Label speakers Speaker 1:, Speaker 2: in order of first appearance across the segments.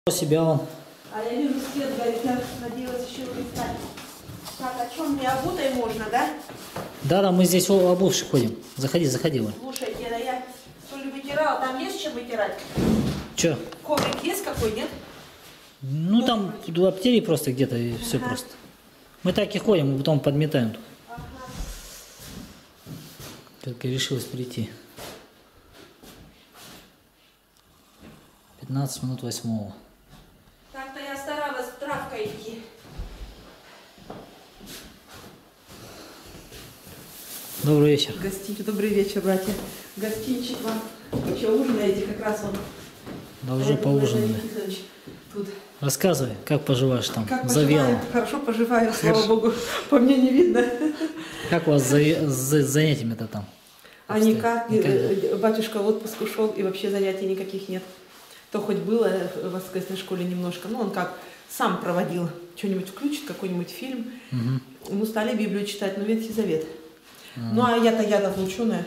Speaker 1: Себя он.
Speaker 2: А я вижу, свет горит, я надеялась еще пристать. Так, о чем мне обутой можно, да?
Speaker 1: Да, мы здесь обувши ходим. Заходи, заходи, Валь.
Speaker 2: Слушайте, да я то ли вытирала, там есть чем вытирать?
Speaker 1: Че?
Speaker 2: Коврик есть какой, нет?
Speaker 1: Ну там аптерии просто где-то и все просто. Мы так и ходим, мы потом подметаем.
Speaker 2: Ага.
Speaker 1: Только решилась прийти. 15 минут 8.
Speaker 2: Так-то я старалась травкой идти.
Speaker 1: Добрый вечер.
Speaker 2: Добрый вечер, братья. Гостинчик вам. Вы что, ужинаете? Как раз он.
Speaker 1: Да уже поужинали.
Speaker 2: Тут.
Speaker 1: Рассказывай, как поживаешь там?
Speaker 2: Как
Speaker 1: Завел.
Speaker 2: поживаю? Хорошо поживаю, слава богу. По мне не видно.
Speaker 1: Как у вас с занятиями-то там?
Speaker 2: А никак. Батюшка в отпуск ушел, и вообще занятий никаких нет. То хоть было в воскресной школе немножко, но он как сам проводил, что-нибудь включит, какой-нибудь фильм.
Speaker 1: Угу.
Speaker 2: Мы стали Библию читать, но Ветхий Завет. Ну а я отлученная.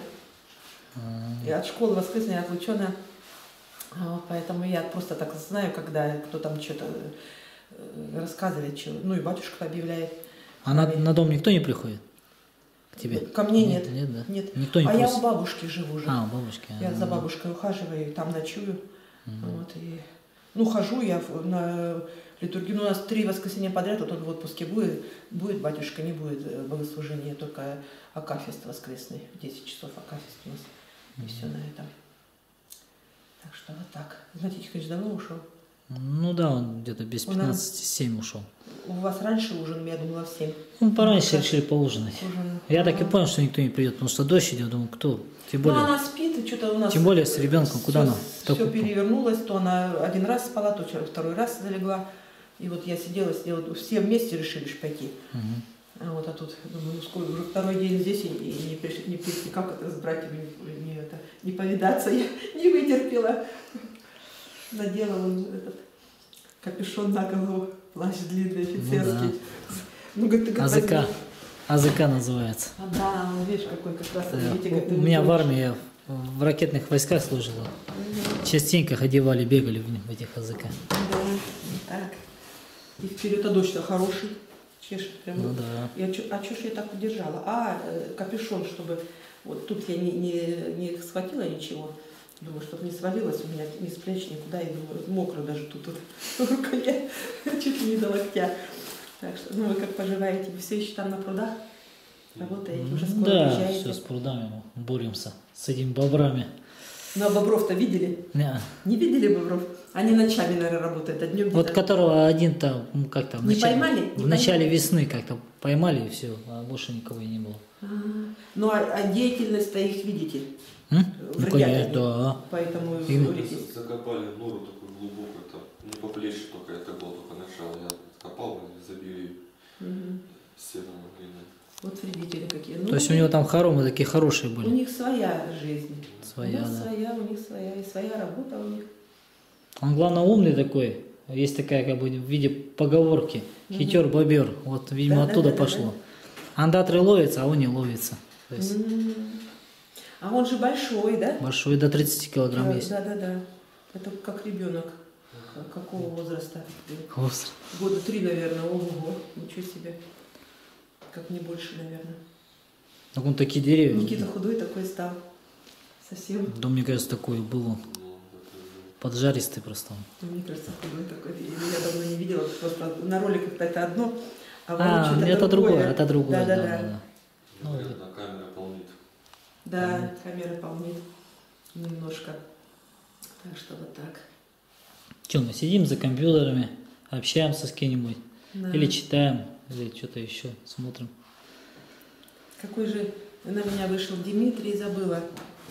Speaker 2: Я от школы воскресной отлученная. Поэтому я просто так знаю, когда кто там что-то рассказывает, ну и батюшка объявляет.
Speaker 1: А на дом никто не приходит? К тебе?
Speaker 2: Ко мне нет.
Speaker 1: Нет, да?
Speaker 2: Нет.
Speaker 1: Никто не
Speaker 2: просит.
Speaker 1: просит?
Speaker 2: Я у бабушки живу уже.
Speaker 1: А, у бабушки.
Speaker 2: Я за бабушкой ухаживаю, и там ночую. Вот, и, ну, хожу я на литургию. Ну, у нас 3 воскресенья подряд, вот он в отпуске будет батюшка, не будет богослужения, только акафист воскресный, в 10 часов акафист у нас. И все на этом. Так что вот так. Знаете, Тихонович давно ушел?
Speaker 1: Ну да, он где-то без 15-7 ушел.
Speaker 2: У вас раньше ужин, я думала, в 7.
Speaker 1: Ну, пораньше решили поужинать. Я так и понял, что никто не придет, потому что дождь идет, думаю, кто? Тем более,
Speaker 2: ну, она спит, и что-то у нас...
Speaker 1: Тем более с ребенком, куда она?
Speaker 2: Все перевернулось, то она один раз спала, то второй раз залегла. И вот я сидела, все вместе решили пойти. А тут, думаю, ну сколько, уже второй день здесь, и никак это с братьями не повидаться. Я не вытерпела. Надела он этот капюшон на голову, плащ длинный, офицерский. Ну, говорит,
Speaker 1: АЗК. АЗК называется.
Speaker 2: Да, видишь, какой как раз.
Speaker 1: У меня в армии, я в ракетных войсках служила. Частенько одевали, бегали в этих АЗК.
Speaker 2: Да, так. И вперед, а дождь-то хороший. Чешет прямо.
Speaker 1: Ну да.
Speaker 2: А что ж я так удержала? Капюшон, чтобы... Вот тут я не схватила ничего. Думаю, чтобы не свалилось у меня ни с плеч, никуда. И думаю, мокро даже тут в рукаве. Чуть ли не до локтя. Так что, ну вы как поживаете? Вы все еще там на прудах работаете? Уже скоро уезжаете?
Speaker 1: Да, все с прудами боремся. С этими бобрами.
Speaker 2: Ну а бобров-то видели? Не видели бобров? Они ночами, наверное, работают, а днем
Speaker 1: вот которого один-то, ну как-то в начале весны как-то поймали и все, а больше никого и не было.
Speaker 2: Ну а деятельность-то их видите?
Speaker 1: Ну конечно, да.
Speaker 2: Поэтому
Speaker 3: закопали нору такую глубокую, там, не по плечи только, это было только начало. Я копал и забили стену глиной.
Speaker 2: Вот вредители какие.
Speaker 1: То есть у него там хоромы такие хорошие были?
Speaker 2: У них своя жизнь.
Speaker 1: Своя,
Speaker 2: у нас
Speaker 1: да.
Speaker 2: своя, у них своя, и своя работа у них.
Speaker 1: Он, главное, умный такой. Есть такая, как бы, в виде поговорки. Хитер-бобер. Вот, видимо, оттуда пошло. Андатры ловятся, а он не ловится. То есть...
Speaker 2: А он же большой, да?
Speaker 1: Большой, до 30 килограмм есть.
Speaker 2: Да. Это как ребенок. Какого возраста?
Speaker 1: Возраст.
Speaker 2: Года 3, наверное. Ого, ничего себе. Как не больше, наверное.
Speaker 1: Так он такие деревья.
Speaker 2: Никита худой такой стал. Совсем.
Speaker 1: Да, мне кажется, такой был он. Поджаристый просто.
Speaker 2: Мне кажется, худой такой. Я давно не видела. Просто на роликах это одно, а
Speaker 1: это другое. Это другое.
Speaker 2: Да.
Speaker 3: Ну, камера полнит.
Speaker 2: Да, камера полнит. Немножко. Так что вот так.
Speaker 1: Че, мы сидим за компьютерами, общаемся с кем-нибудь. Да. Или читаем, или что-то еще смотрим.
Speaker 2: Какой же на меня вышел Дмитрий, забыла.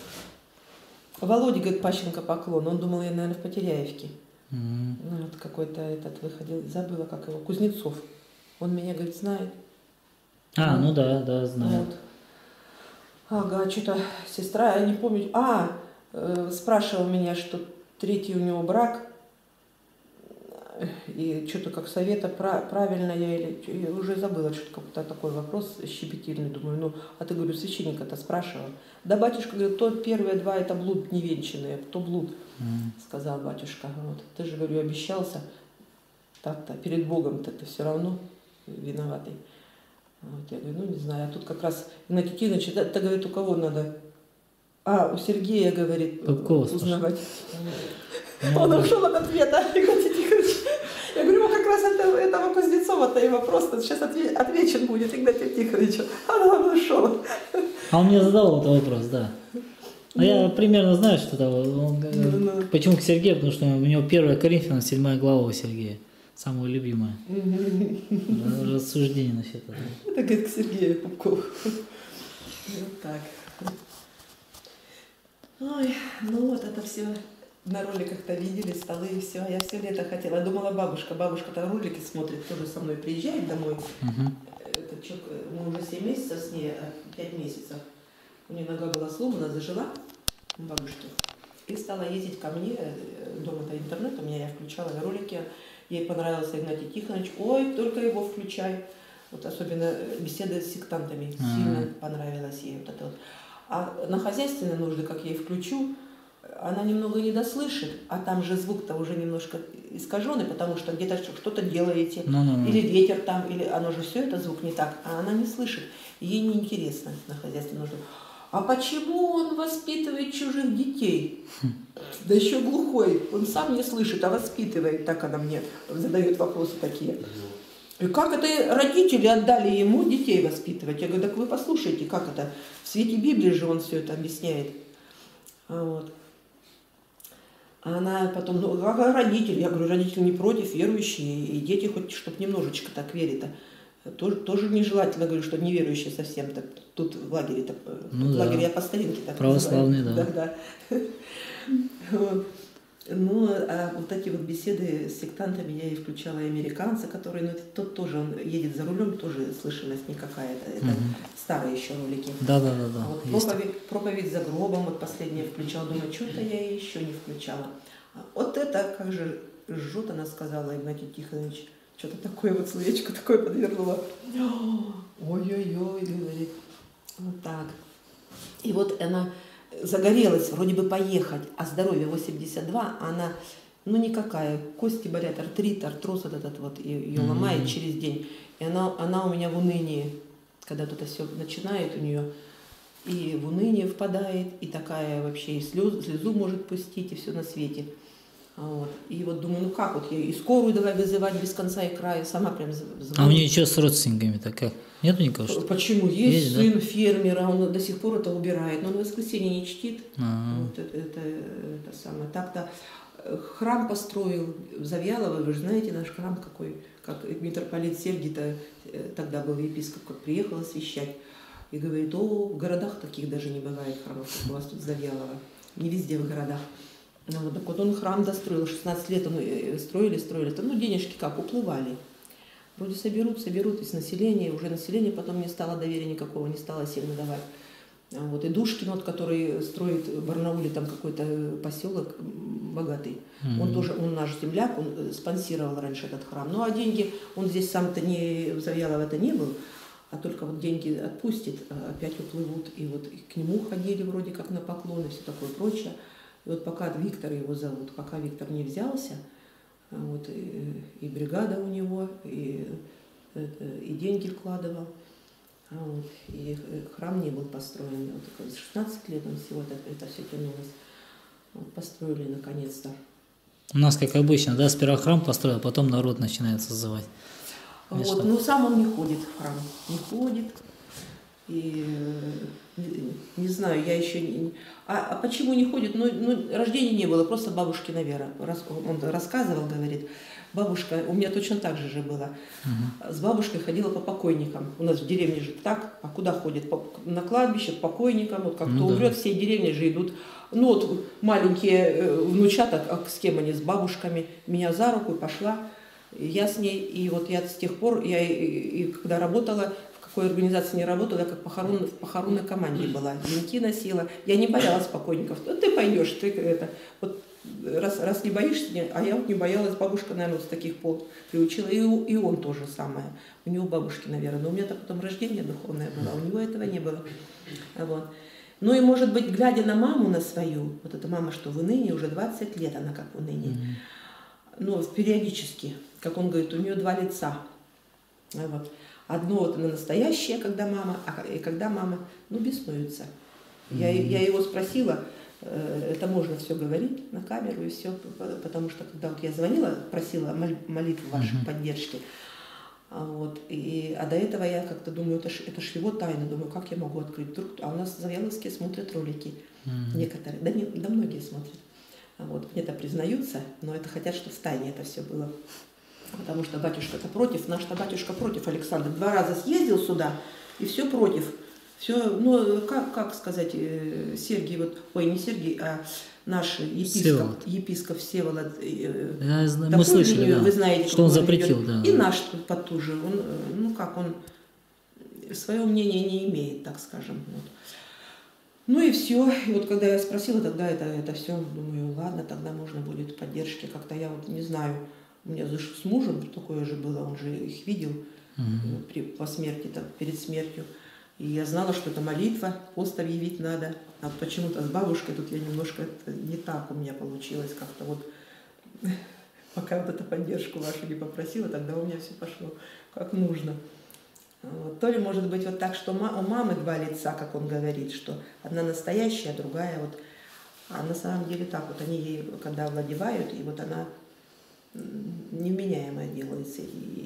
Speaker 2: Володя, говорит, Пащенко поклон. Он думал, я, наверное, в Потеряевке. Ну, вот какой-то этот выходил. Забыла, как его. Кузнецов. Он меня, говорит, знает.
Speaker 1: Ну да, знаю.
Speaker 2: Вот. Ага, что-то сестра, я не помню. Спрашивал меня, что 3-й у него брак. И что-то как совета, правильно я или... Я уже забыла, что-то какой-то такой вопрос щепетильный. Думаю, ну, а ты, говорю, священника-то спрашивал. Да, батюшка, говорит, то первые два это блуд невенчанные, то блуд, сказал батюшка. Вот. Ты же, говорю, обещался так-то, перед Богом-то ты все равно виноватый. Вот. Я говорю, ну, не знаю, а тут как раз Игнатий Тихонович, это, говорит, у кого надо? А, у Сергея, говорит, узнавать. Он ушел от ответа, Игнатий Тихонович. Я говорю, как раз этого Кузнецова-то и вопрос сейчас отвечен будет Игнатию Тихоновичу. А он ушел.
Speaker 1: А он мне задал этот вопрос, да. А я примерно знаю, что там. Почему к Сергею? Потому что у него 1 Коринфянам 7 глава у Сергея. Самая любимая. Рассуждение насчет этого.
Speaker 2: Это, говорит, к Сергею Пупкову. Вот так. Ой, ну вот это все на роликах-то видели, столы и все. Я все лето хотела. Я думала, бабушка-то ролики смотрит, тоже со мной приезжает домой. Это мы уже 7 месяцев с ней, 5 месяцев. У нее нога была сломана, зажила у бабушки. И стала ездить ко мне, дома-то интернет, у меня я включала ролики. Ей понравился Игнатий Тихонович. Ой, только его включай. Вот особенно беседы с сектантами. Сильно понравилось ей вот это вот. А на хозяйственные нужды, как я ей включу, она немного не дослышит, а там же звук-то уже немножко искаженный, потому что где-то что-то делаете, или ветер там, или оно же все это звук не так, а она не слышит. Ей неинтересно на хозяйственные нужды. А почему он воспитывает чужих детей? Да еще глухой, он сам не слышит, а воспитывает. Так она мне задает вопросы такие. И как это родители отдали ему детей воспитывать? Я говорю, так вы послушайте, как это? В свете Библии же он все это объясняет. Вот. А она потом, ну, а родители? Я говорю, родители не против, верующие, и дети хоть чтоб немножечко так верят. Тоже нежелательно, говорю, что неверующие совсем-то. Тут в лагере-то, в лагере я по старинке так
Speaker 1: православные,
Speaker 2: называю. Да. Вот. Ну, а вот эти вот беседы с сектантами я и включала, и американца, который, ну, тот тоже, он едет за рулем, тоже слышимость никакая-то. Это старые еще ролики.
Speaker 1: Да.
Speaker 2: А вот проповедь за гробом, вот последнее включала, думаю, что-то я еще не включала. Вот это, как же жжет, она сказала, Игнатий Тихонович. Что-то такое вот словечко такое подвернуло. Ой-ой-ой, говорит. Вот так. И вот она загорелась, вроде бы поехать, а здоровье 82, она, ну никакая, кости болят, артрит, артроз вот этот вот, ее ломает через день. И она у меня в унынии, когда тут все начинает у нее, и в уныние впадает, и такая вообще и слезу может пустить, и все на свете. Вот. И вот думаю, ну как вот, я и скорую давай вызывать без конца и края, сама прям звоню.
Speaker 1: А у нее что с родственниками-то как? Нету никого? Что?
Speaker 2: Почему? Есть сын, да? Фермера, он до сих пор это убирает, но он в воскресенье не чтит. Вот это самое. Так-то храм построил в Завьялово, вы же знаете наш храм какой, как митрополит Сергий-то тогда был епископ, как приехал освящать. И говорит, в городах таких даже не бывает храмов, как у вас тут Завьялово. Не везде в городах. Ну, вот так вот он храм достроил, 16 лет он строили, ну денежки как, уплывали. Вроде соберут из населения, уже население потом не стало доверия никакого, не стало сильно давать. Вот, и Душкин, вот, который строит в Барнауле там какой-то поселок богатый, он тоже, он наш земляк, он спонсировал раньше этот храм. Ну а деньги, он здесь сам-то не, в Завьялово-то не был, а только вот деньги отпустит, опять уплывут. И вот к нему ходили вроде как на поклоны, все такое прочее. И вот пока Виктор его зовут, пока Виктор не взялся, вот, и бригада у него, и деньги вкладывал, вот, и храм не был построен. Вот, 16 лет он всего это все тянулось. Вот, построили наконец-то.
Speaker 1: У нас, как обычно, да, сперва храм построил, потом народ начинает созывать.
Speaker 2: Вот, но сам он не ходит в храм, не ходит. И не знаю, я еще не... А почему не ходит? Ну, рождения не было, просто бабушкина вера. Он рассказывал, говорит, бабушка, у меня точно так же было. С бабушкой ходила по покойникам. У нас в деревне же так, а куда ходит? На кладбище, к покойникам, вот как-то умрет, всей деревни же идут. Ну вот маленькие внучата, с кем они, с бабушками, меня за руку пошла, я с ней, и вот я с тех пор, я и когда работала, в какой организации не работала, я как в похоронной команде была, венки носила, я не боялась покойников. Ну, ты пойдешь, ты это. Вот раз не боишься, а я вот не боялась, бабушка, наверное, вот с таких пор приучила, и он тоже самое. У него бабушки, наверное, но у меня-то потом рождение духовное было, а у него этого не было. Вот. Ну и, может быть, глядя на маму, на свою, вот эта мама, что в унынии, уже 20 лет она как в унынии, ну, периодически, как он говорит, у нее два лица. Вот. Одно вот она настоящая, когда мама, и когда мама, ну, беснуется. Я его спросила, это можно все говорить на камеру и все, потому что когда вот я звонила, просила молитву вашей поддержки, вот, а до этого я как-то думаю, это ж его тайна, думаю, как я могу открыть, вдруг, а у нас в Завьяловске смотрят ролики, некоторые, да многие смотрят, вот, где-то признаются, но это хотят, чтобы в тайне это все было, потому что батюшка-то против, наш-то батюшка против, Александр 2 раза съездил сюда, и все против. Все, ну, как сказать, Сергий, вот, ой, не Сергий, а наш епископ Всеволод,
Speaker 1: мы слышали,
Speaker 2: линию,
Speaker 1: да,
Speaker 2: вы знаете,
Speaker 1: что он запретил, да.
Speaker 2: И наш потуже, он, ну как, он свое мнение не имеет, так скажем. Вот. Ну и все, и вот когда я спросила, тогда это все, думаю, ладно, тогда можно будет поддержки, как-то я вот не знаю, у меня с мужем такое же было, он же их видел по смерти, там, перед смертью. И я знала, что это молитва, пост объявить надо. А почему-то с бабушкой тут я немножко, не так у меня получилось как-то вот. Пока вот эту поддержку вашу не попросила, тогда у меня все пошло как нужно. Вот. То ли может быть вот так, что у мамы два лица, как он говорит, что одна настоящая, а другая вот. А на самом деле так вот они ей, когда овладевают, и вот она невменяемая делается.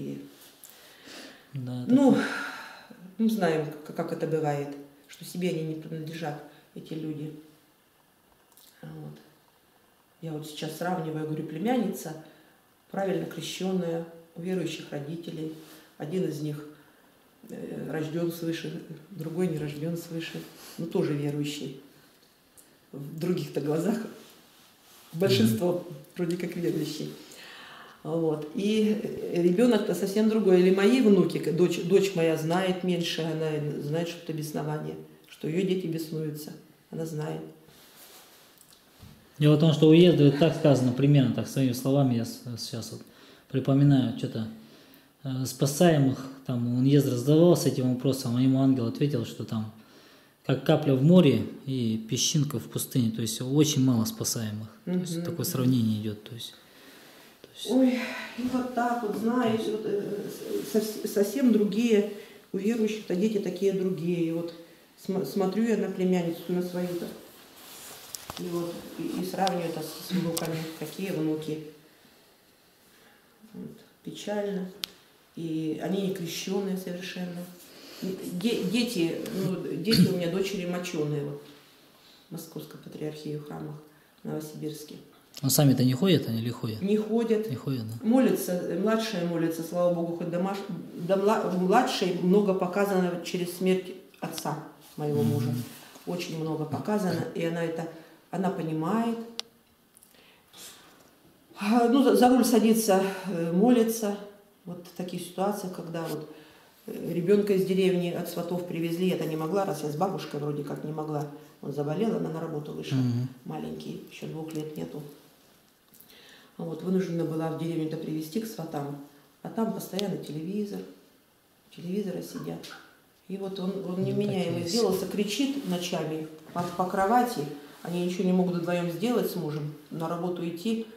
Speaker 1: Да,
Speaker 2: ну, мы знаем, как это бывает, что себе они не принадлежат, эти люди. Вот. Я вот сейчас сравниваю, говорю, племянница, правильно крещенная, у верующих родителей. Один из них рожден свыше, другой не рожден свыше, но тоже верующий. В других-то глазах большинство вроде как верующий. Вот. И ребенок-то совсем другой. Или мои внуки, дочь моя знает меньше, она знает, что это беснование, что ее дети беснуются. Она знает.
Speaker 1: Дело в том, что уезды, так сказано, примерно так, своими словами, я сейчас вот припоминаю, что-то спасаемых, там он Ездра задавался этим вопросом, а ему ангел ответил, что там как капля в море и песчинка в пустыне, то есть очень мало спасаемых. То есть такое сравнение идет. То есть.
Speaker 2: Ой, и вот так вот, знаешь, вот, совсем другие, у верующих-то дети такие другие. И вот смотрю я на племянницу, на свою-то, и вот и сравниваю это с внуками, какие внуки. Вот, печально. И они не крещеные совершенно. Дети у меня дочери моченые вот, в Московской патриархии в храмах в Новосибирске.
Speaker 1: Но сами-то не ходят они или ходят?
Speaker 2: Не ходят.
Speaker 1: Не ходят, да.
Speaker 2: Молятся, младшая молится, слава Богу, хоть младшей много показано через смерть отца моего мужа. Очень много показано, и она понимает. Ну, за руль садится, молится. Вот в таких ситуациях, когда вот ребенка из деревни от сватов привезли, это не могла, раз я с бабушкой вроде как не могла. Он заболел, она на работу вышла, маленький, еще 2 лет нету. Вот, вынуждена была в деревню-то привезти к сватам, а там постоянно телевизора сидят. И вот он невменяемый сделался, кричит ночами по кровати, они ничего не могут вдвоем сделать с мужем, на работу идти,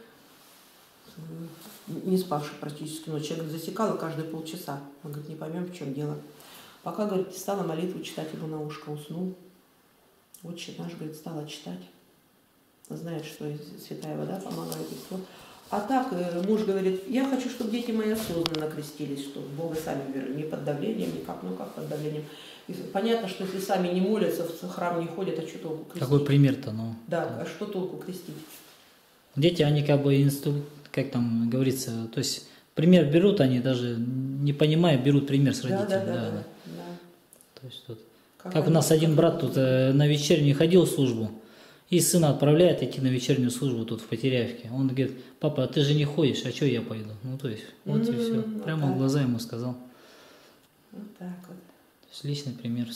Speaker 2: не спавший практически ночь. Я, говорит, засекала каждые полчаса. Он говорит, не поймем, в чем дело. Пока, говорит, стала молитву читать ему на ушко, уснул. Отче наш, говорит, стала читать. Знает, что святая вода помогает. И все. А так муж говорит, я хочу, чтобы дети мои осознанно крестились, чтобы в Бога сами верили, не под давлением, никак, ну как под давлением. И понятно, что если сами не молятся, в храм не ходят, а что толку крестить?
Speaker 1: Какой пример-то, ну?
Speaker 2: Да, а что толку крестить?
Speaker 1: Дети, они как бы как там говорится, то есть пример берут, они даже не понимая, берут пример с родителей. Да. То есть тут, как у нас один брат тут на вечернюю ходил в службу, и сына отправляет идти на вечернюю службу тут в Потеряевке. Он говорит, папа, а ты же не ходишь, а что я пойду? Ну то есть, вот и все. Прямо в глаза ему сказал.
Speaker 2: Вот так вот.
Speaker 1: То есть личный пример.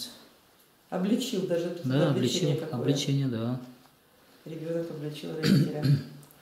Speaker 2: Обличил даже.
Speaker 1: Да, обличение, да.
Speaker 2: Ребенок обличил родителя.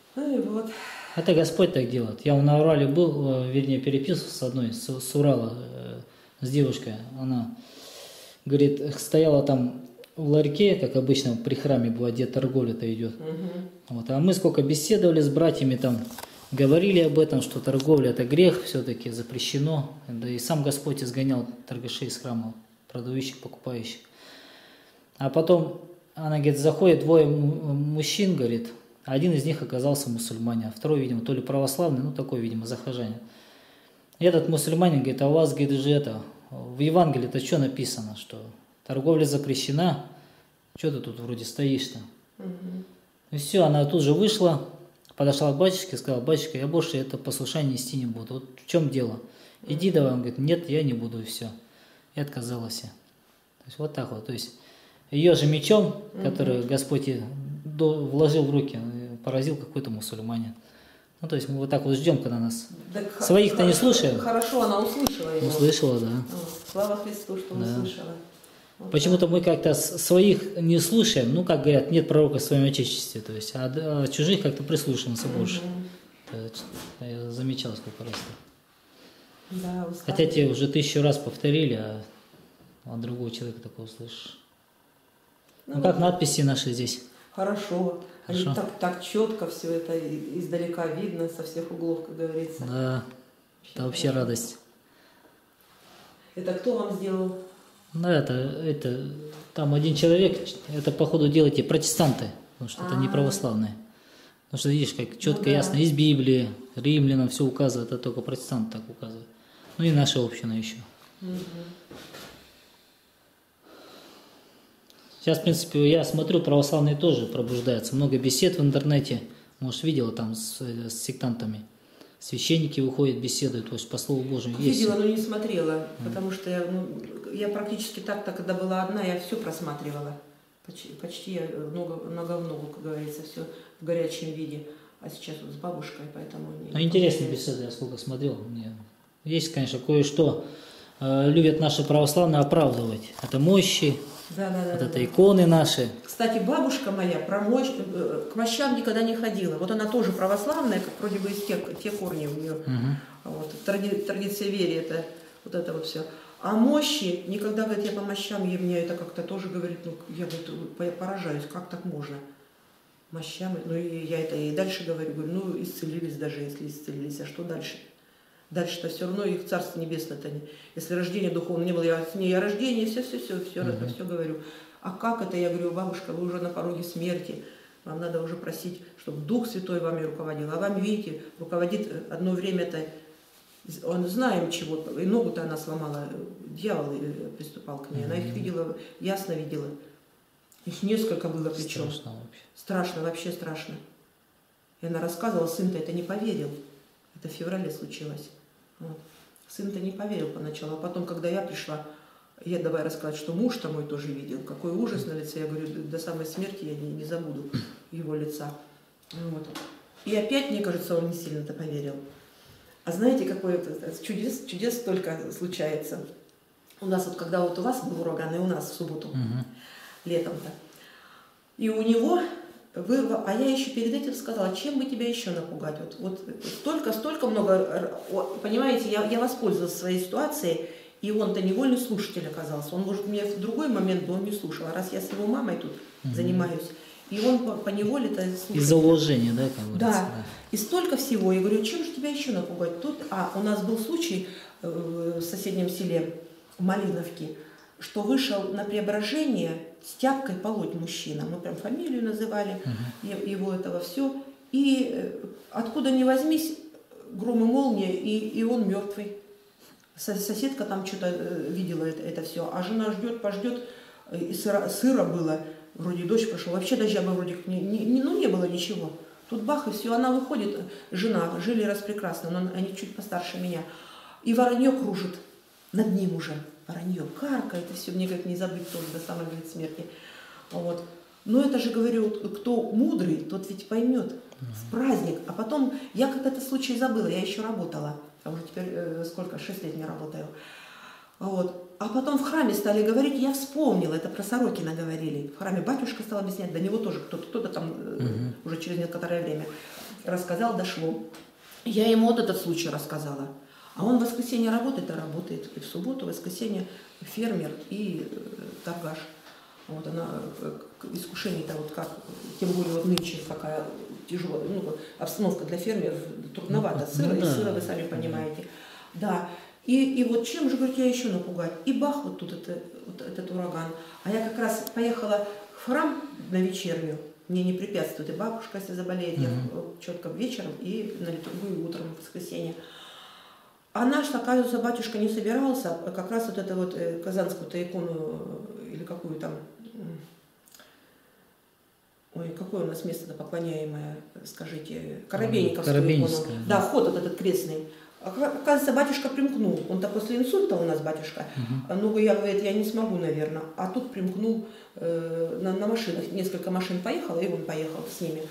Speaker 2: Ну и вот.
Speaker 1: Это Господь так делает. Я на Урале был, вернее, переписывался с одной, с Урала, с девушкой. Она, говорит, стояла там в ларьке, как обычно при храме бывает, где торговля-то идет. Вот. А мы сколько беседовали с братьями там, говорили об этом, что торговля это грех, все-таки запрещено. Да и сам Господь изгонял торгашей из храма, продающих, покупающих. А потом она, говорит, заходит двое мужчин, говорит, один из них оказался мусульманин, а второй, видимо, то ли православный, ну такой, видимо, захожанин. И этот мусульманин говорит, а у вас, говорит, же это, в Евангелии-то что написано, что торговля запрещена, что ты тут вроде стоишь-то? И все, она тут же вышла, подошла к батюшке и сказала, батюшка, я больше это послушание нести не буду. Вот в чем дело? Иди давай. Он говорит, нет, я не буду, и все. И отказалась. То есть вот так вот. То есть ее же мечом, который Господь ей вложил в руки, поразил какой-то мусульманин. Ну, то есть мы вот так вот ждем, когда нас... Так своих-то не слушаем.
Speaker 2: Хорошо, она услышала его.
Speaker 1: Услышала, да.
Speaker 2: Слава Христу, что услышала. Вот
Speaker 1: почему-то мы как-то своих не слушаем, ну, как говорят, нет пророка в своем отечестве, то есть, а чужих как-то прислушиваемся больше. Я замечал сколько раз.
Speaker 2: Да,
Speaker 1: хотя те уже 1000 раз повторили, а от другого человека такого слышишь. Ну, как надписи наши здесь.
Speaker 2: Хорошо. Они так четко все это издалека видно, со всех углов, как говорится.
Speaker 1: Да, это вообще радость.
Speaker 2: Это кто вам сделал?
Speaker 1: Ну, это там один человек, это, походу, делаете протестанты, потому что это не православные. Потому что, видишь, как четко, ясно, из Библии, римлянам все указывает, это только протестанты так указывают. Ну и наша община еще. Сейчас, в принципе, я смотрю, православные тоже пробуждаются. Много бесед в интернете. Может, видела там с сектантами. Священники выходят, беседуют, то есть по Слову Божьему.
Speaker 2: Видела, но не смотрела, потому что я практически так-то, когда была одна, я все просматривала. Почти я много-много, как говорится, все в горячем виде. А сейчас вот с бабушкой, поэтому...
Speaker 1: Ну, интересные беседы, я сколько смотрел. Есть, конечно, кое-что. Любят наши православные оправдывать. Это мощи, это иконы наши.
Speaker 2: Кстати, бабушка моя к мощам никогда не ходила. Вот она тоже православная, как вроде бы из те корни у нее. Вот, традиция веры, это вот все. А мощи никогда, говорит, я по мощам, мне это как-то тоже, говорит, ну, я поражаюсь, как так можно? Мощам, ну, и я это и дальше говорю, ну, исцелились даже, если исцелились, а что дальше? Дальше-то все равно их Царство Небесное-то не... Если рождения духовного не было, я с ней о рождении, все говорю. А как это? Я говорю, бабушка, вы уже на пороге смерти, вам надо уже просить, чтобы Дух Святой вами руководил. А вам, видите, руководит одно время-то, он знаем чего, и ногу-то она сломала, дьявол приступал к ней, она их видела, ясно видела. Их несколько было причем.
Speaker 1: Страшно вообще.
Speaker 2: Страшно, вообще страшно. И она рассказывала, сын-то это не поверил. Это в феврале случилось. Вот. Сын-то не поверил поначалу, а потом, когда я пришла, я давай рассказать, что муж-то мой тоже видел. Какой ужас на лице. Я говорю, до самой смерти я не забуду его лица. Вот. И опять, мне кажется, он не сильно-то поверил. А знаете, какое чудес только случается. У нас вот, когда вот у вас был ураган, и у нас в субботу, летом-то. И у него... А я еще перед этим сказала, чем бы тебя еще напугать? Вот столько много, понимаете, я воспользовалась своей ситуацией, и он-то невольный слушатель оказался. Он, может, меня в другой момент бы он не слушал, а раз я с его мамой тут занимаюсь, и он по неволе-то слушает.
Speaker 1: Из-за уважения, да, как говорится?
Speaker 2: Да, и столько всего. Я говорю, чем же тебя еще напугать? Тут, у нас был случай в соседнем селе, в Малиновке, что вышел на преображение с тяпкой полоть мужчина. Мы прям фамилию называли его этого все. И откуда ни возьмись, гром и молния, и он мертвый. Соседка там что-то видела это все, а жена пождет, и сыро было, вроде дождь пошел, вообще дождя бы вроде не было ничего. Тут бах, и все, она выходит, жена, жили раз прекрасно, но они чуть постарше меня, и воронье кружит над ним уже. Воронье каркает, и все, мне как не забыть тоже до самой, говорит, смерти. Вот. Но это же, говорю, кто мудрый, тот ведь поймет. С праздник. А потом, я как этот случай забыла, я еще работала. А уже теперь, 6 лет не работаю. Вот. А потом в храме стали говорить, я вспомнила, это про Сорокина говорили. В храме батюшка стал объяснять, до него тоже кто-то там уже через некоторое время рассказал, дошло. Я ему вот этот случай рассказала. А он в воскресенье работает, и в субботу, в воскресенье фермер и торгаш. Вот она, искушение-то вот как, тем более вот нынче какая тяжелая, обстановка для фермеров, трудновато, сыро, и сыро, вы сами понимаете. Да, и вот чем же, говорит, я еще напугать? И бах, вот тут этот ураган. А я как раз поехала в храм на вечернюю, мне не препятствует, и бабушка, если заболеет, я четко вечером и на литургию утром в воскресенье. А наш, оказывается, батюшка не собирался, а как раз вот эту вот казанскую-то икону, или какую там, ой, какое у нас место-то поклоняемое, скажите, Коробейниковскую икону. Да, вход этот крестный. Оказывается, батюшка примкнул. Он-то после инсульта у нас батюшка. Ну, я, говорит, я не смогу, наверное. А тут примкнул на машинах. Несколько машин поехало, и он поехал с ними.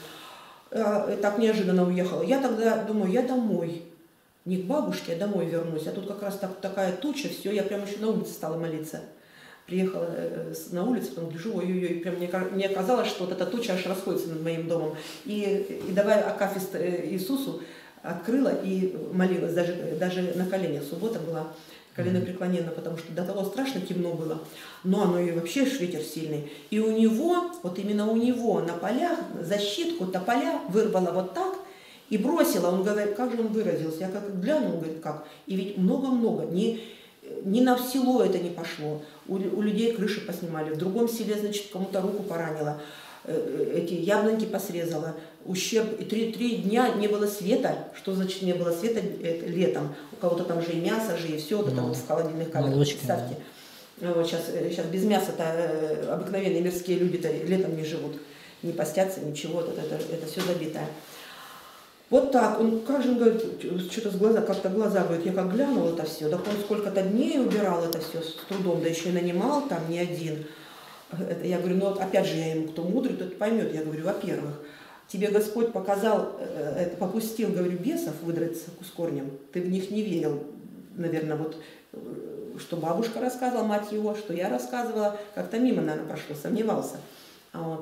Speaker 2: Так неожиданно уехал. Я тогда думаю, я домой. Не к бабушке, а домой вернусь. А тут как раз такая туча, все, я прямо еще на улице стала молиться. Приехала на улицу, потом гляжу, ой-ой-ой, прям мне казалось, что вот эта туча аж расходится над моим домом. И давай акафист Иисусу открыла и молилась, даже на коленях. Суббота была коленопреклоненно, потому что до того страшно темно было. Но оно и вообще ветер сильный. И у него, вот именно у него на полях защитку тополя вырвала вот так, и бросила, он говорит, как же он выразился, я как глянул, он говорит, как, и ведь много-много, ни на село это не пошло, у людей крыши поснимали, в другом селе, значит, кому-то руку поранило, эти яблоньки посрезала, ущерб, и 3 дня не было света, что значит не было света летом, у кого-то там же и мясо, же и все, это вот в холодильных камерах, представьте, вот сейчас без мяса-то обыкновенные мирские люди-то летом не живут, не постятся, ничего, это все забитое. Вот так, он, как же он говорит, что-то с глаза, как-то глаза, говорит, я как глянул это все, так он сколько-то дней убирал это все с трудом, да еще и нанимал там не один. Это, я говорю, ну вот опять же я ему, кто мудрый, тот поймет. Я говорю, во-первых, тебе Господь показал, попустил, говорю, бесов выдрать с корнем, ты в них не верил, наверное, вот, что бабушка рассказывала, мать его, что я рассказывала, как-то мимо, наверное, прошло, сомневался. Вот.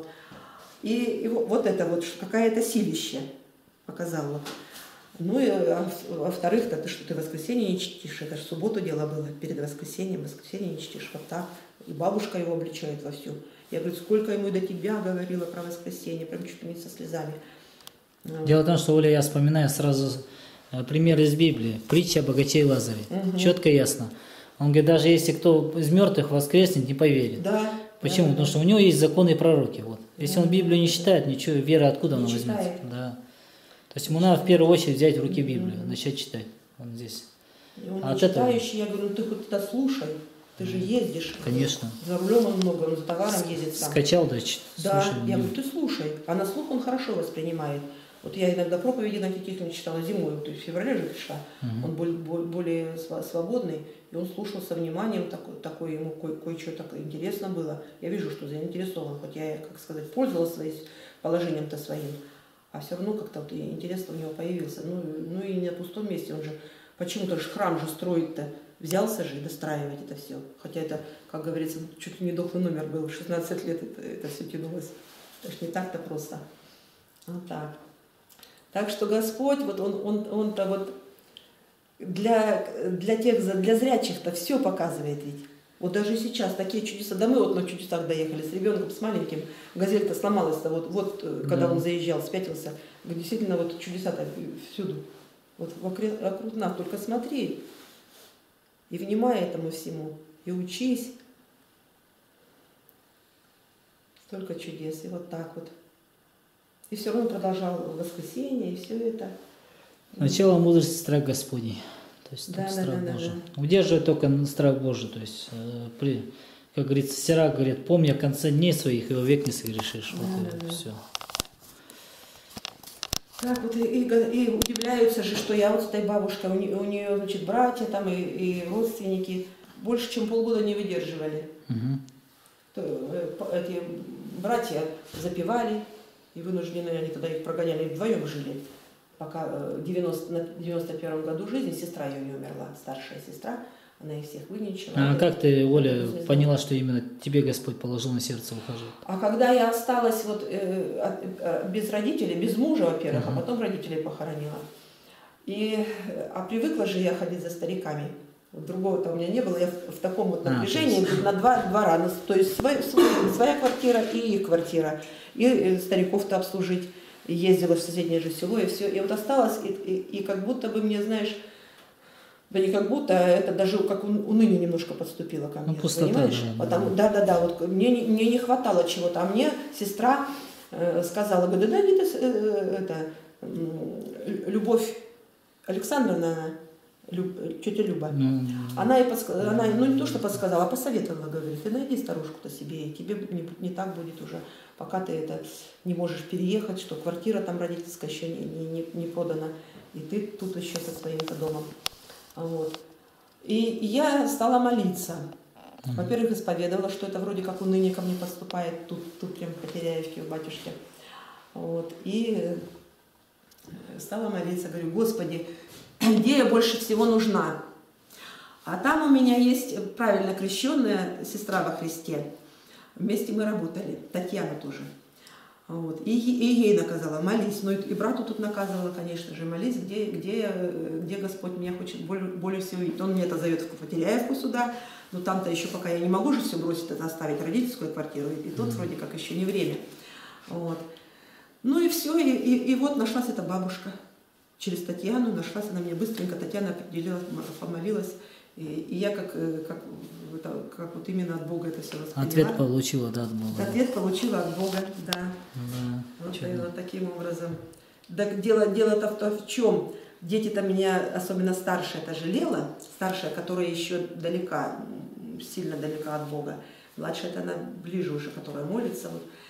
Speaker 2: И вот это вот, какая-то силища показала. Ну и во-вторых, ты что, ты в воскресенье не чтишь, это же в субботу дело было, перед воскресеньем, в воскресенье не чтишь, вот так. И бабушка его обличает во всю. Я говорю, сколько ему и до тебя говорила про воскресенье, прям чуть ли не со слезами.
Speaker 1: Дело в том, что, Оля, я вспоминаю сразу пример из Библии, притча о богаче и Лазаре. Четко и ясно. Он говорит, даже если кто из мертвых воскреснет, не поверит.
Speaker 2: Да.
Speaker 1: Почему?
Speaker 2: Да.
Speaker 1: Потому что у него есть законы и пророки. Вот. Если он Библию не читает, ничего, вера откуда она возьмется? Да. То есть ему надо в первую очередь взять в руки Библию, начать читать. Он здесь.
Speaker 2: И он не читающий, я говорю, ну ты хоть это слушай, ты же ездишь.
Speaker 1: Конечно.
Speaker 2: За рулем он много, он за товаром ездит сам.
Speaker 1: Скачал, да,
Speaker 2: да,
Speaker 1: слушай.
Speaker 2: Я говорю, ты слушай. А на слух он хорошо воспринимает. Вот я иногда проповеди на каких-то читала зимой, вот в феврале же пришла. Он более свободный, и он слушал со вниманием, такое ему кое-что так интересно было. Я вижу, что заинтересован, хоть я, как сказать, пользовалась положением-то своим. А все равно как-то вот интерес у него появился. Ну и не на пустом месте. Он же почему-то же храм же строить-то взялся же и достраивать это все. Хотя это, как говорится, чуть ли не дохлый номер был. 16 лет это все тянулось. Это ж не так-то просто. Вот так. Так что Господь, вот он-то вот для зрячих-то все показывает ведь. Вот даже сейчас такие чудеса, да мы вот на чудесах доехали с ребенком, с маленьким, газель-то сломалась-то, вот когда он заезжал, спятился, действительно вот чудеса-то всюду, вот вокруг нас, только смотри и внимай этому всему, и учись, столько чудес, и вот так вот. И все равно продолжал воскресенье, и все это.
Speaker 1: Начало мудрости страх Господний. То есть
Speaker 2: да,
Speaker 1: страх
Speaker 2: да,
Speaker 1: Божий.
Speaker 2: Да.
Speaker 1: Удерживай только страх Божий. То есть, как говорится, Сирах говорит, помни о конце дней своих, и вовек не согрешишь.
Speaker 2: Да,
Speaker 1: вот
Speaker 2: да,
Speaker 1: все.
Speaker 2: Так вот и удивляются же, что я вот с этой бабушкой, у нее, значит, братья там и родственники больше, чем полгода не выдерживали. Эти братья запивали, и вынуждены, они тогда их прогоняли, вдвоем жили. Пока в 91 году жизни сестра ее не умерла, старшая сестра, она их всех выничила.
Speaker 1: А как ты, Оля, поняла, что именно тебе Господь положил на сердце ухаживать?
Speaker 2: А когда я осталась вот, без родителей, без мужа, во-первых, а потом родителей похоронила. А привыкла же я ходить за стариками. Другого-то у меня не было. Я в таком вот напряжении на два двора. То есть своя квартира и их квартира. И стариков-то обслужить. Ездила в соседнее же село, и все. И вот осталась, и как будто бы мне, знаешь, да не как будто, а это даже как уныние немножко подступило ко мне.
Speaker 1: Ну, пустота,
Speaker 2: понимаешь? Да, вот мне не хватало чего-то. А мне сестра сказала, говорит, да нет, это Любовь Александровна, тетя Люба, она не то что подсказала, а посоветовала, говорит, ты найди старушку-то себе, и тебе не так будет уже, пока ты это не можешь переехать, что квартира там родительская еще не продана, и ты тут еще со своим-то домом. Вот. И я стала молиться. Во-первых, исповедовала, что это вроде как уныние ко мне подступает, тут прям в Потеряевке, у батюшки. Вот. И стала молиться, говорю, Господи, где я больше всего нужна? А там у меня есть правильно крещенная сестра во Христе. Вместе мы работали, Татьяна тоже. Вот. И ей наказала, молись. Ну и брату тут наказывала, конечно же, молись, где Господь меня хочет более всего видеть. Он мне это зовет в Потеряевку сюда, но там-то еще пока я не могу же все бросить, это оставить родительскую квартиру, и тут вроде как еще не время. Вот. Ну и все, и вот нашлась эта бабушка. Через Татьяну нашлась она мне быстренько, Татьяна определилась, помолилась, и я как вот именно от Бога это все восприняла.
Speaker 1: Ответ получила, да, от Бога.
Speaker 2: Ответ получила от Бога, да. Вот таким образом. Так дело-то в чем? Дети-то меня, особенно старшая, это жалела, старшая, которая еще далека, сильно далека от Бога. Младшая-то она ближе уже, которая молится.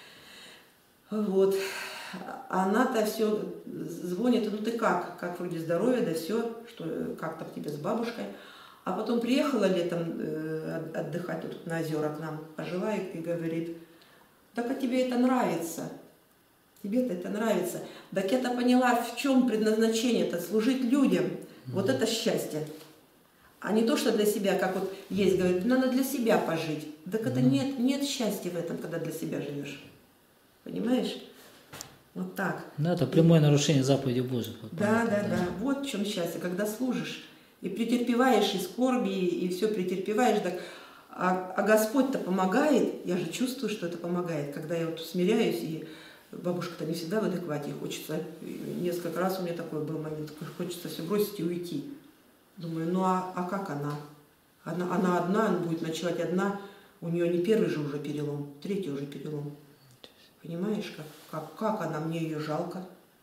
Speaker 2: Вот. Она-то все звонит, ну ты как вроде здоровье, да все, что как-то к тебе с бабушкой. А потом приехала летом отдыхать тут на озера к нам, пожила и говорит, так а тебе это нравится, тебе-то это нравится. Так я-то поняла, в чем предназначение-то, служить людям, вот это счастье. А не то, что для себя, как вот есть, говорит, надо для себя пожить. Так это нет счастья в этом, когда для себя живешь. Понимаешь? Вот так.
Speaker 1: Да, это прямое нарушение заповеди Божьих.
Speaker 2: Да. Вот в чем счастье, когда служишь и претерпеваешь и скорби, и все претерпеваешь, так, а Господь-то помогает, я же чувствую, что это помогает, когда я вот смиряюсь, и бабушка-то не всегда в адеквате, хочется, несколько раз у меня такой был момент, хочется все бросить и уйти. Думаю, ну а как она? Она одна, она будет ночевать одна, у нее не первый же уже перелом, третий уже перелом. Понимаешь, как она, мне ее жалко.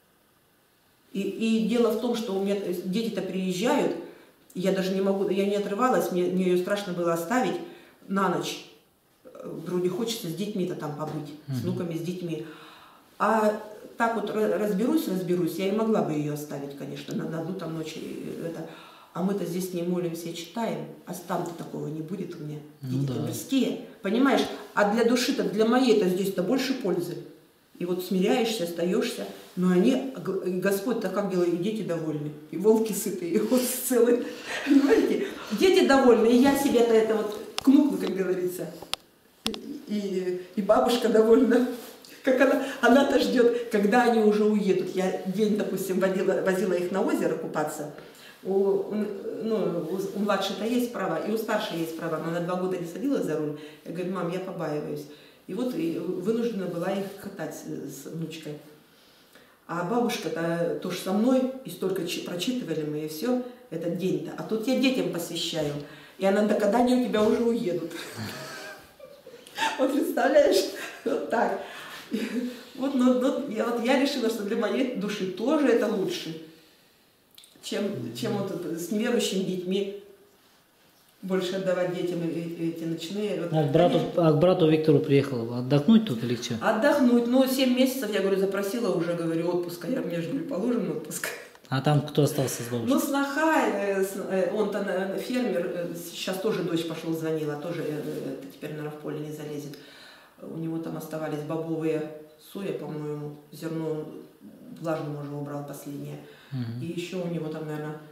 Speaker 2: И дело в том, что у меня дети-то приезжают, я даже не могу, я не отрывалась, мне ее страшно было оставить на ночь. Вроде хочется с детьми-то там побыть, с внуками, с детьми. А так вот разберусь, я и могла бы ее оставить, конечно, на одну там ночь. А мы-то здесь не молимся и читаем, а там-то такого не будет у меня. Дети-то мирские, понимаешь? А для души-то, для моей-то здесь-то больше пользы. И вот смиряешься, остаешься, но они, Господь-то как делает, и дети довольны, и волки сытые, и овцы целые. Понимаете? Дети довольны, и я себе-то это вот кнукну, как говорится. И бабушка довольна. Как она-то ждет, когда они уже уедут. Я день, допустим, возила их на озеро купаться. У младшей-то есть права, и у старшей есть права, но она 2 года не садилась за руль. Я говорю, мам, я побаиваюсь. И вот вынуждена была их катать с внучкой. А бабушка-то тоже со мной, и столько прочитывали мы, и все, этот день-то. А тут я детям посвящаю. И она, да когда они у тебя уже уедут? Вот представляешь, вот так. Вот я решила, что для моей души тоже это лучше, чем вот с неверующими детьми больше отдавать детям эти ночные. Вот.
Speaker 1: А к брату Виктору приехала отдохнуть тут или что?
Speaker 2: Отдохнуть. Ну, 7 месяцев, я говорю, запросила уже, говорю, отпуска. Мне же, говорю, положен отпуск.
Speaker 1: А там кто остался с бабушкой?
Speaker 2: Ну, сноха, он-то фермер, сейчас тоже дочь пошел, звонила, тоже теперь, наверное, в поле не залезет. У него там оставались бобовые соя, по-моему, зерно влажным уже убрал последнее. И еще у него там, наверное,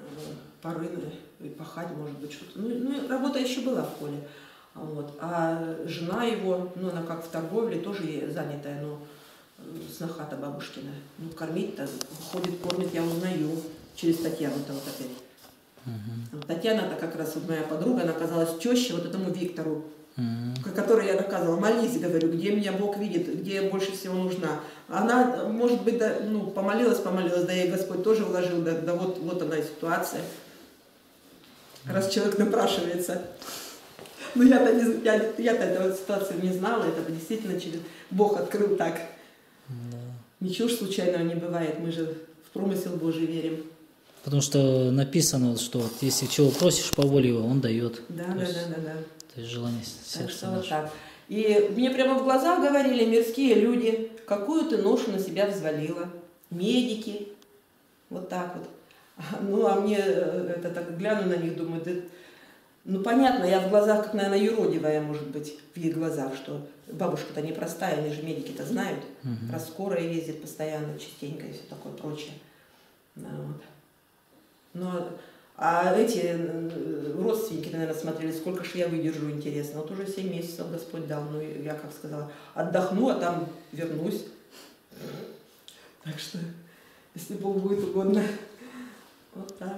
Speaker 2: поры и пахать, может быть, что-то. Ну, работа еще была в поле. Вот. А жена его, ну, она как в торговле, тоже занятая, но сноха-то бабушкина. Ну, кормить-то, ходит, кормит, я узнаю через Татьяну-то вот опять. Татьяна-то как раз вот моя подруга, она оказалась тещей вот этому Виктору, который я наказывала. Молись, говорю, где меня Бог видит, где я больше всего нужна. Она, может быть, да, ну, помолилась, да ей Господь тоже вложил, да вот она и ситуация. Раз человек напрашивается. Ну я-то этой ситуации не знала, это действительно через Бог открыл так. Да. Ничего ж случайного не бывает, мы же в промысел Божий верим.
Speaker 1: Потому что написано, что вот, если чего просишь по воле его, он дает.
Speaker 2: Да.
Speaker 1: То есть желание сердца.
Speaker 2: Так что вот так. И мне прямо в глаза говорили мирские люди, какую ты ношу на себя взвалила. Медики. Вот так вот. Ну, а мне это так гляну на них, думаю, да, ну, понятно, я в глазах, как, наверное, юродивая, может быть, в их глазах, что бабушка-то непростая, они же медики-то знают. Про скорая ездит постоянно, частенько и все такое прочее. Вот. Но, а эти родственники, наверное, смотрели, сколько же я выдержу, интересно. Вот уже 7 месяцев Господь дал, ну, я, как сказала, отдохну, а там вернусь. Так что, если Бог будет угодно, вот так.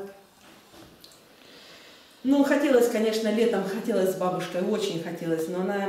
Speaker 2: Ну, хотелось, конечно, летом, хотелось с бабушкой, очень хотелось, но она,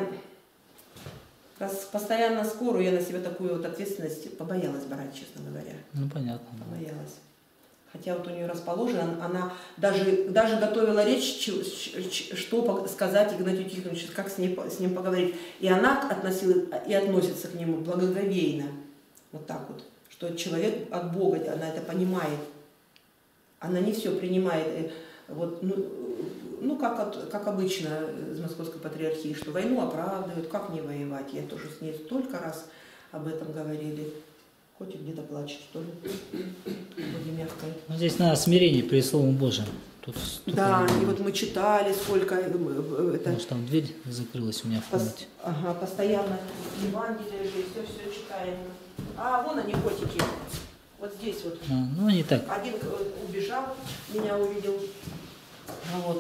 Speaker 2: раз постоянно скорую, я на себя такую вот ответственность побоялась брать, честно говоря.
Speaker 1: Ну, понятно.
Speaker 2: Побоялась. Хотя вот у нее расположено, она даже готовила речь, что сказать Игнатию Тихоновичу, как с ним поговорить. И она относилась и относится к нему благоговейно, вот так вот, что человек от Бога, она это понимает. Она не все принимает, вот, ну как обычно из Московской патриархии, что войну оправдывают, как не воевать. Я тоже с ней столько раз об этом говорили. Хоть и где-то плачет, что ли. Вроде мягкой.
Speaker 1: Ну, здесь надо смирение перед Словом Божьим. Тут
Speaker 2: да, и вот мы читали, сколько... Это...
Speaker 1: Потому что там дверь закрылась у меня в комнате.
Speaker 2: Ага, постоянно Евангелие же, все читаем. А, вон они, котики. Вот здесь вот.
Speaker 1: Ну, они так.
Speaker 2: Один убежал, меня увидел. Вот.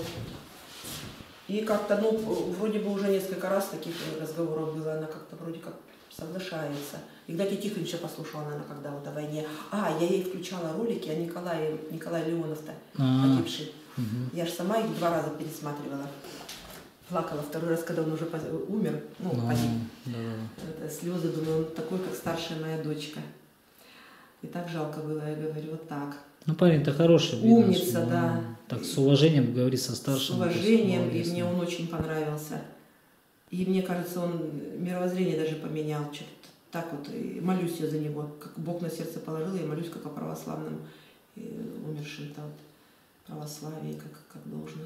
Speaker 2: И как-то, ну, вроде бы уже несколько раз таких разговоров было, она как-то вроде как соглашается. Игнатий Тихоновича послушала, наверное, когда вот о войне. Я ей включала ролики о Николае Леонов-то, погибший. Я же сама их 2 раза пересматривала. Плакала 2-й раз, когда он уже умер, ну, погиб. Да. Слезы, думаю, он такой, как старшая моя дочка. И так жалко было, я говорю, вот так.
Speaker 1: Ну, парень-то хороший.
Speaker 2: Умница,
Speaker 1: видно,
Speaker 2: да.
Speaker 1: Так, с уважением говорит со старшим.
Speaker 2: С уважением, и мне он очень понравился. И мне кажется, он мировоззрение даже поменял. Что-то так вот, и молюсь я за него. Как Бог на сердце положил, я молюсь как о православном умершем-то вот, православии, как должно.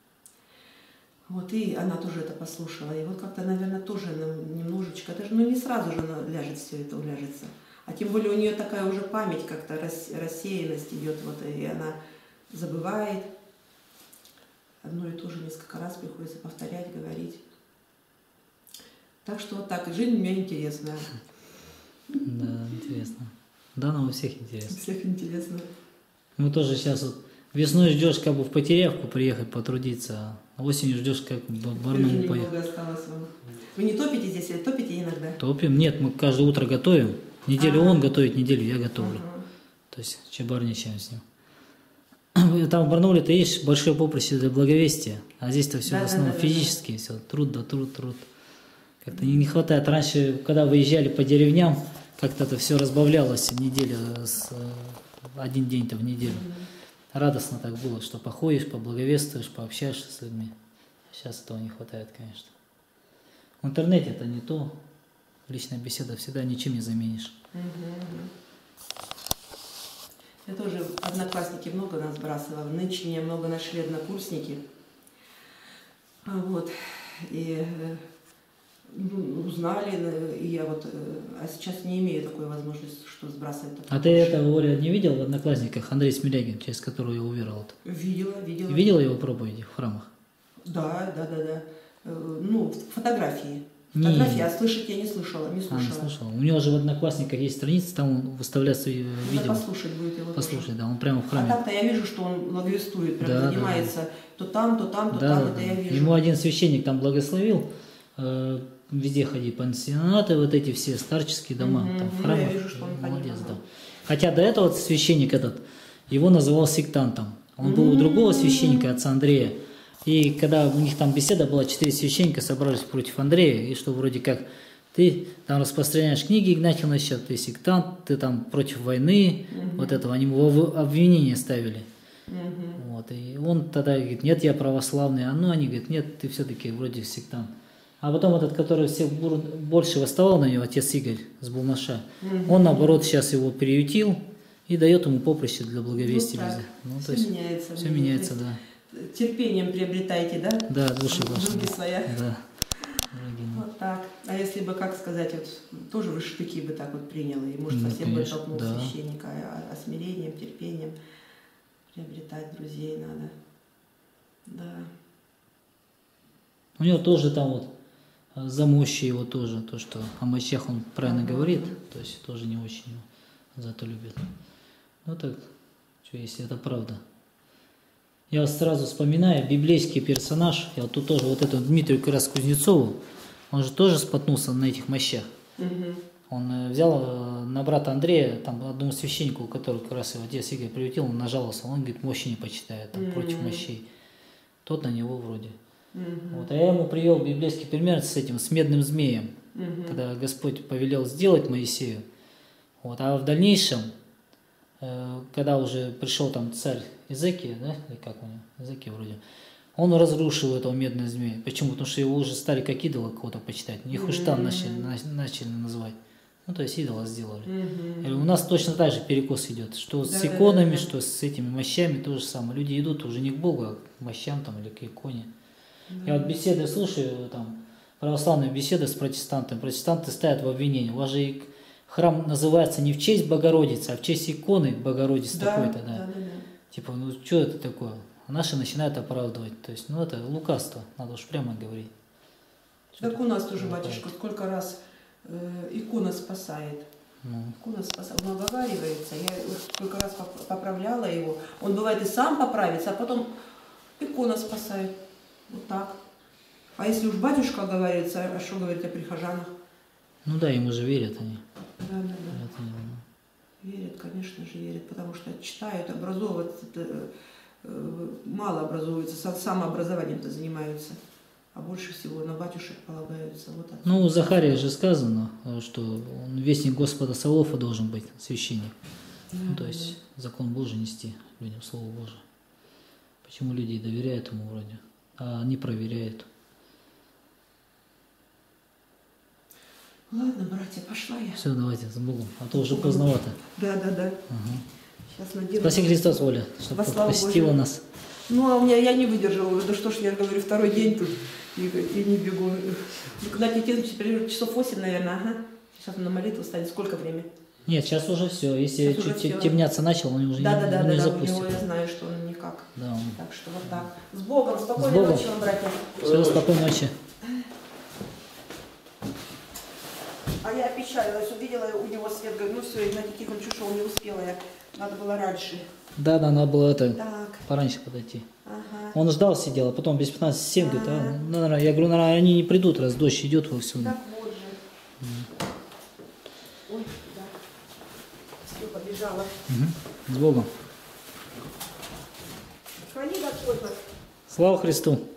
Speaker 2: Вот, и она тоже это послушала. И вот как-то, наверное, тоже немножечко, это же, ну, не сразу же ляжет все это, уляжется. А тем более у нее такая уже память, как-то рассеянность идет, вот, и она забывает. Одно и то же несколько раз приходится повторять, говорить. Так что вот так, жизнь у меня интересная.
Speaker 1: Да, интересно. Да, но у всех интересно.
Speaker 2: У всех интересно.
Speaker 1: Мы тоже сейчас вот весной ждешь как бы в Потерявку приехать потрудиться, а осенью ждешь как в Барнаул поехать.
Speaker 2: Осталось вам. Вы не топите здесь или топите иногда?
Speaker 1: Топим. Нет, мы каждое утро готовим. Неделю он готовит, неделю я готовлю. То есть чебарничаем с ним. Там в Барнауле-то есть большое поприще для благовестия, а здесь-то все в основном физически, все труд. Как-то не хватает. Раньше, когда выезжали по деревням, как-то это все разбавлялось неделю, один день-то в неделю. Радостно так было, что походишь, поблаговествуешь, пообщаешься с людьми. Сейчас этого не хватает, конечно. В интернете это не то. Личная беседа всегда ничем не заменишь.
Speaker 2: Я тоже, одноклассники много нас сбрасывала. Нынче меня много нашли однокурсники. Вот. И узнали, и я вот, а сейчас не имею такой возможности, что сбрасывать.
Speaker 1: А ты этого, Оля, не видел в Одноклассниках? Андрей Смелягин, через которого я уверовал?
Speaker 2: Видела.
Speaker 1: Видела его проповеди в храмах?
Speaker 2: Да. Ну, фотографии. фотографии, а слышать я не слышала, не слушала.
Speaker 1: Не слушала. У него же в Одноклассниках есть страница, там он выставляет свои видео.
Speaker 2: Послушать будет его.
Speaker 1: Послушать,
Speaker 2: тоже.
Speaker 1: да, он прямо в храме.
Speaker 2: А так-то я вижу, что он благовествует, прям занимается то там, то там, это я вижу.
Speaker 1: Ему один священник там благословил, везде ходить, пансионаты, вот эти все старческие дома, там в храмах.
Speaker 2: Я вижу, что он
Speaker 1: молодец, да. Хотя до этого священник этот, его называл сектантом. Он был у другого священника, отца Андрея. И когда у них там беседа была, 4 священника собрались против Андрея, и что вроде как ты там распространяешь книги Игнатия Ивановича, ты сектант, ты там против войны, вот этого, они ему обвинения ставили. Вот, и он тогда говорит, нет, я православный, они говорят, нет, ты все-таки вроде сектант. А потом этот, который всех больше восставал на него, отец Игорь с Булнаша, он наоборот сейчас его приютил и дает ему поприще для благовестия. Все меняется, да.
Speaker 2: Терпением приобретайте, да?
Speaker 1: Да, души ваши.
Speaker 2: Други своя.
Speaker 1: Да.
Speaker 2: Вот так. А если бы, как сказать, вот тоже в штыки бы так вот принял, и может совсем бы толкнул священника, а смирением, терпением приобретать друзей надо. Да.
Speaker 1: У него тоже там вот за мощи его тоже, то, что о мощах он правильно говорит, то есть тоже не очень его за это любит. Ну так, что если это правда. Я сразу вспоминаю библейский персонаж, я вот тут тоже вот этому Дмитрию как раз Кузнецову, он же тоже споткнулся на этих мощах. Он взял на брата Андрея, там одному священнику, который как раз его отец Игорь приютил, он нажаловался, он говорит, мощи не почитает, там, против мощей. Тот на него вроде. Вот, а я ему привел библейский пример с этим, с медным змеем, когда Господь повелел сделать Моисею. Вот, а в дальнейшем, когда уже пришел там царь Изекия, да, или как у него, Изекия вроде, он разрушил этого медного змея. Почему? Потому что его уже стали как идола кого-то почитать. Нехуштан начали называть. Ну, то есть идола сделали. И у нас точно так же перекос идет. Что с иконами, что с этими мощами, то же самое. Люди идут уже не к Богу, а к мощам там, или к иконе. Я вот беседы слушаю, там, православные беседы с протестантами. Протестанты ставят в обвинение. У вас же храм называется не в честь Богородицы, а в честь иконы Богородицы такой-то. Да. Типа, ну что это такое? А наши начинают оправдывать. То есть, ну это лукавство, надо уж прямо говорить.
Speaker 2: Так у нас тоже, батюшка, сколько раз икона спасает. Икона спасает, он оговаривается. Я сколько раз поправляла его. Он бывает и сам поправится, а потом икона спасает. Вот так. А если уж батюшка оговаривается, а что говорить о прихожанах?
Speaker 1: Ну да, ему же верят они.
Speaker 2: Да. Верят, конечно же, верят, потому что читают, образовываться, мало образовываются, самообразованием-то занимаются, а больше всего на батюшек полагаются. Вот
Speaker 1: ну, у Захария же сказано, что он вестник Господа Саваофа должен быть, священник. Ну, то есть закон Божий нести людям, Слово Божие. Почему люди доверяют ему вроде, а не проверяют?
Speaker 2: Ладно, братья, пошла я.
Speaker 1: Все, давайте, с Богом, а то уже поздновато.
Speaker 2: Да. Сейчас надеюсь.
Speaker 1: Спаси Христос, Оля, чтобы посетила нас.
Speaker 2: Ну, а у меня я не выдержала. Да что ж, я говорю, второй день тут и не бегу. Куда-то идти, теперь часов 8, наверное, ага. Сейчас на молитву станет. Сколько время?
Speaker 1: Нет, сейчас уже все. Если чуть темняться начал, он уже не запустит.
Speaker 2: У него я знаю, что он никак.
Speaker 1: Да.
Speaker 2: Так что вот так. С Богом, спокойной ночи вам, братья.
Speaker 1: Все, спокойной ночи.
Speaker 2: А я опечалилась, увидела у него свет, говорю, ну все, Игнатий Тихонович ушел, не успела я. Надо было раньше.
Speaker 1: Да, надо было пораньше подойти.
Speaker 2: Ага.
Speaker 1: Он ждал, сидел, а потом без 15-7 говорит, наверное, я говорю, наверное, они не придут, раз дождь идет вовсю.
Speaker 2: Так вот же. Ой, да. Все, побежала.
Speaker 1: С Богом.
Speaker 2: Храни Господь вас.
Speaker 1: Слава Христу.